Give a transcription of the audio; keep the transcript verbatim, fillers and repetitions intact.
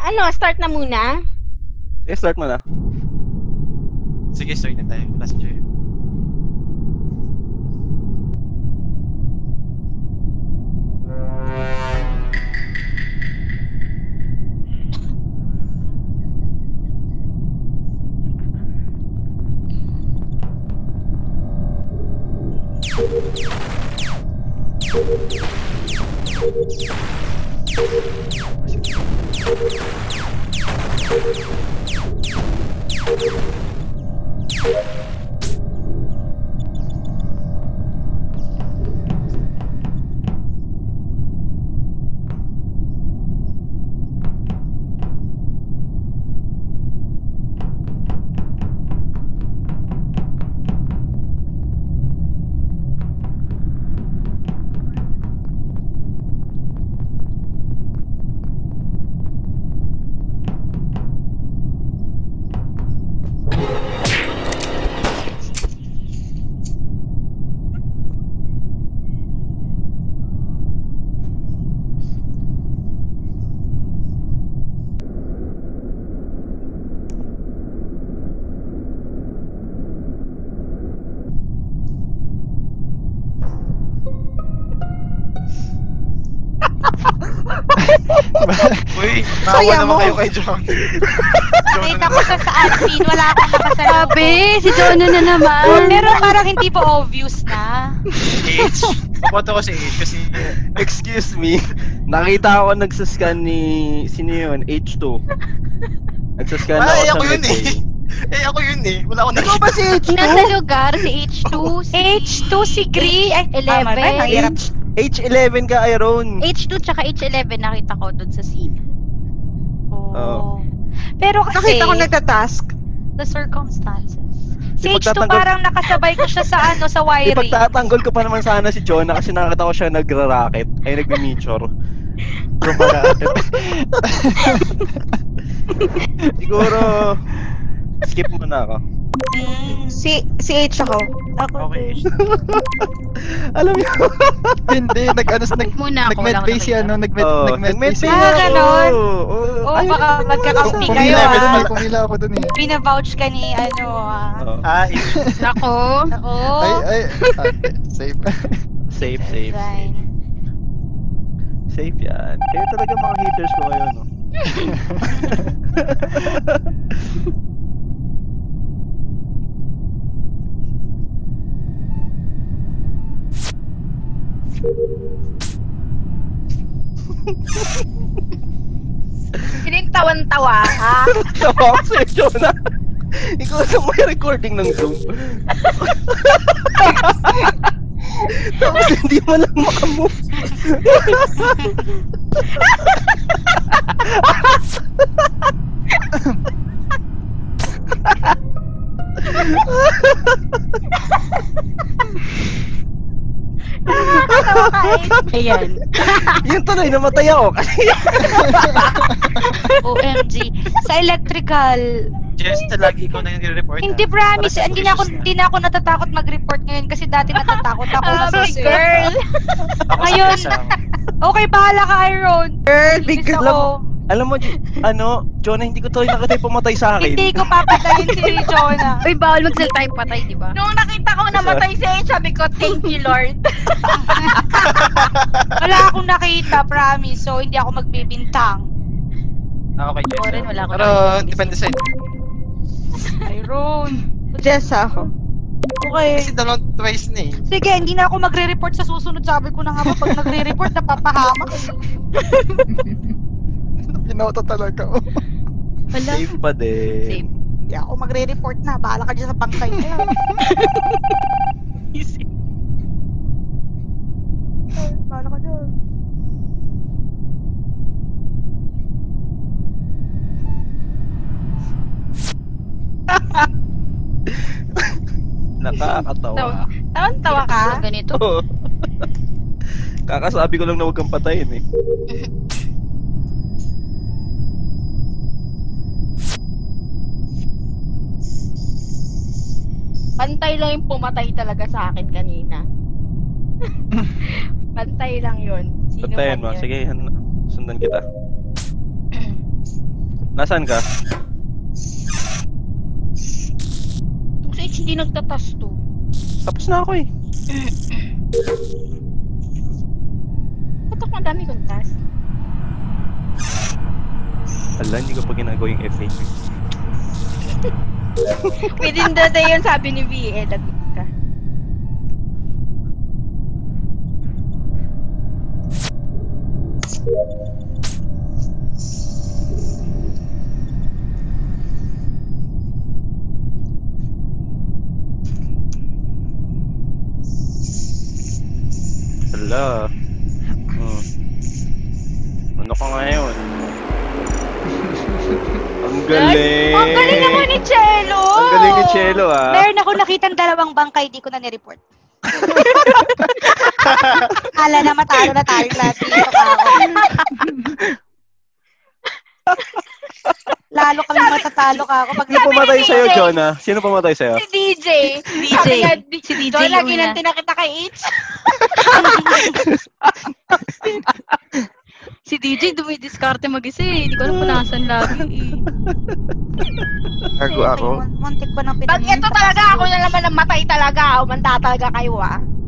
Ano, start na muna? Eh, start mo na. Sige, start na tayo. Last year. Uy, nakawa naman kayo kay John. Nakita ko sa saan scene, wala akong nakasalubong. Sabi, si Jonah na naman. Pero parang hindi pa obvious na. H. Boto ko si H kasi... Excuse me. Nakita ako nagsascan ni... Sino yun? H two. Nagsascan ako Ay, sa ako yun Medway. eh. Eh, ako yun eh. Wala akong Ikaw nakita. ba si H two? Nasa lugar, si H two, si... H two si Gree. Ay, eleven. tama rin, ang hirap. H, H eleven ka, Iron. H two tsaka H eleven nakita ko doon sa scene. Oh. Oo. Pero kasi, Nakita ko nagtatask. the circumstances. Si Di H two pagtatanggol- parang nakasabay ko siya sa ano, sa wiring. Ipagtatanggol ko pa naman sana si Jonah kasi nakita ko siya nagra-racket. Ay, nagmi-meteor. Rumaracket. Siguro, skip muna ako. Mm. Si si H ako. Ako Okay. din. Alam niyo. Hindi, nag-ano, nag, Muna ako, wala nag-medbay akong si nakita. ano, nag-med, Oh, nag-medbay si... Ah, ganon. Oo. Oh, Ay, baka magkakampi kayo Pumila, pero may ah. pumila ako dun eh. Pinavouch ka ni ano ah. Oo. Ah, H. Ako. Ako. Ay, ay, okay, safe. Safe, safe, Fine. safe. Safe yan. Kaya talaga mga haters ko ngayon, no? Pinintawan-tawa, ha? Tawa ako sa'yo, Jonah. Ikaw na may recording ng Zoom. Tapos hindi mo lang makamove. Nakakatawa ka eh. Ayan. Yun tuloy, namatay ako kasi. O M G. Sa electrical. Just lagi ko na yung report. Hindi promise, hindi na ako hindi na ako natatakot mag-report ngayon kasi dati natatakot ako Ah, kasi big girl. Ako Ngayon. sa Okay, bahala ka, Iron. Girl, big Gusto girl. ko. Alam mo, ano, Jonah, hindi ko tuloy nakita yung pumatay sa akin. Hindi ko papatayin si Jonah. Uy, bawal magsalita yung patay, di ba? Nung nakita ko namatay si H, sabi ko, thank you, Lord. Wala akong nakita, promise. So, hindi ako magbibintang. Ah, okay, Jess. Ako rin, wala akong Pero, nakita. depende sa'yo. Iron. Jess ako. Okay. Kasi dalawang twice na eh. Sige, hindi na ako magre-report sa susunod. Sabi ko na nga ba, pag nagre-report, napapahamak. Pinoto talaga. Oh. Wala. Safe pa din. Safe. Hindi ako magre-report na. Bahala ka dyan sa pangkay na yan. Easy. Ay, bahala ka dyan. Nakakatawa. Tawan-tawa ka? Ganito. Oo. Kakasabi ko lang na huwag kang patayin eh. Pantay lang yung pumatay talaga sa akin kanina. Pantay lang yun. Sino Patayin mo. man yun? Sige, han- sundan kita. Nasaan ka? Kung sa H hindi nagtatas to. Tapos na ako eh. Ba't ako ang dami kong task? Ala, hindi ko pa ginagawa yung F A Q. Within the day yun, sabi ni V A, lagot ka. Ala. Hmm. Ano ka ngayon? Ang galing! Ang galing naman ni Chelo! Ang galing ni Chelo ah. Meron ako nakitang dalawang bangkay, di ko na ni-report. Kala na matalo na tayo lahat dito ka ako. Lalo kami matatalo ka ako pag Sino pumatay sa'yo, Jonah? Sino pumatay sa'yo? Si D J! D J. Sabi nga, Si D J Doon lagi una. nang tinakita kay H. Si D J dumidiskarte mag-isa eh. Hindi ko alam kung nasan lagi eh. Gago ako. Muntik ko nang Pag pinangyay. ito talaga, ako na naman ang matay talaga. Umanda talaga kayo ah.